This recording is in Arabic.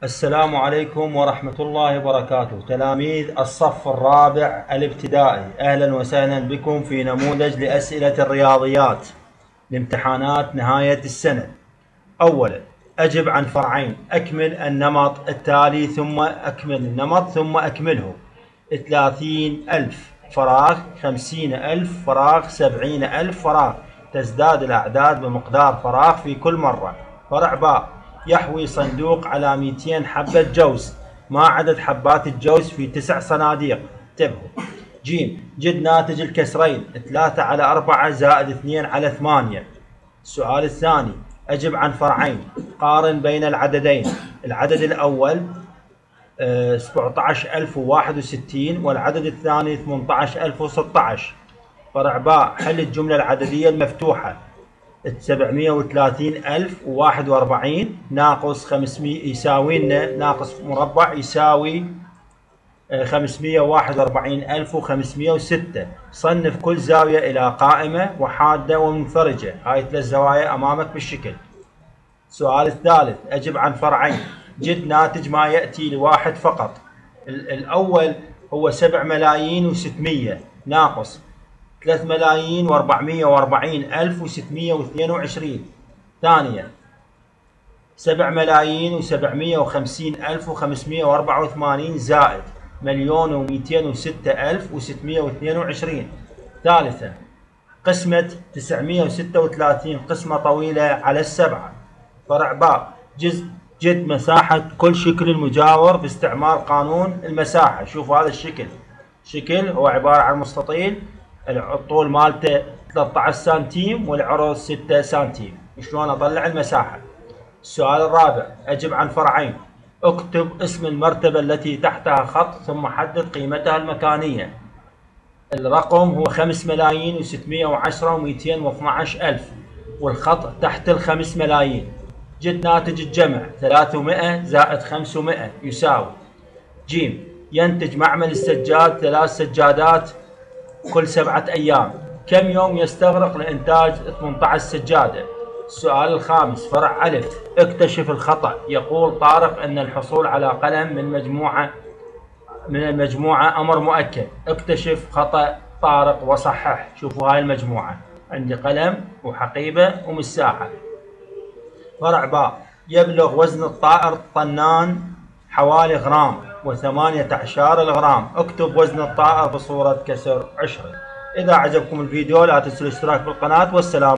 السلام عليكم ورحمة الله وبركاته. تلاميذ الصف الرابع الابتدائي، أهلا وسهلا بكم في نموذج لأسئلة الرياضيات لامتحانات نهاية السنة. أولا أجب عن فرعين، أكمل النمط التالي ثم أكمل النمط ثم أكمله. 30,000 فراغ 50,000 فراغ 70,000 فراغ. تزداد الأعداد بمقدار فراغ في كل مرة. فرع باء، يحوي صندوق على 200 حبة جوز. ما عدد حبات الجوز في 9 صناديق؟ انتبهوا. ج، جد ناتج الكسرين 3 على 4 زائد 2 على 8. السؤال الثاني أجب عن فرعين، قارن بين العددين. العدد الأول 17,061 والعدد الثاني 18,016. فرع باء، حل الجملة العددية المفتوحة. 730,041 ناقص 500 يساوي لنا ناقص مربع يساوي 541,506. صنف كل زاوية إلى قائمة وحادة ومنفرجة. هاي 3 زوايا أمامك بالشكل. السؤال الثالث أجب عن فرعين، جد ناتج ما يأتي لواحد فقط. الأول هو 7,600,000 ناقص 3,440,622. ثانيا 7,750,584 زائد 1,206,622. ثالثا قسمة 936 قسمة طويلة على 7. فرع باء، جد مساحة كل شكل المجاور باستعمال قانون المساحة. شوفوا هذا الشكل، شكل هو عبارة عن مستطيل، الطول مالته 13 سنتيم والعرض 6 سنتيم. شلون اطلع المساحة؟ السؤال الرابع أجب عن فرعين، اكتب اسم المرتبة التي تحتها خط ثم حدد قيمتها المكانية. الرقم هو 5,610,212,000 والخط تحت 5,000,000. جد ناتج الجمع 300 زائد 500 يساوي. ج، ينتج معمل السجاد 3 سجادات كل 7 أيام. كم يوم يستغرق لإنتاج 18 سجادة؟ السؤال الخامس فرع ألف، اكتشف الخطأ. يقول طارق أن الحصول على قلم من المجموعة أمر مؤكد. اكتشف خطأ طارق وصحح. شوفوا هاي المجموعة، عندي قلم وحقيبة ومساحة. فرع باء، يبلغ وزن الطائر طنان حوالي غرام و18 الغرام. اكتب وزن الطائر بصورة كسر عشري. إذا عجبكم الفيديو لا تنسوا الاشتراك بالقناة والسلام.